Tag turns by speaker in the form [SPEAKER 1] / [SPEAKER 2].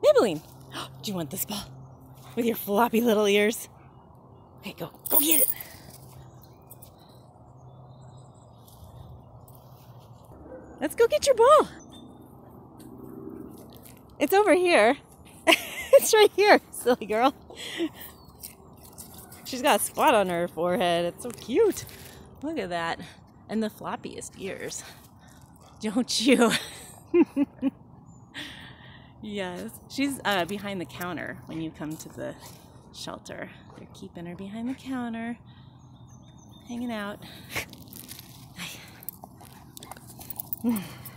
[SPEAKER 1] Maybeline, do you want this ball? With your floppy little ears? Okay, go get it. Let's go get your ball. It's over here. It's right here, silly girl. She's got a spot on her forehead. It's so cute. Look at that. And the floppiest ears. Don't you? Yes. She's behind the counter when you come to the shelter. They're keeping her behind the counter. Hanging out.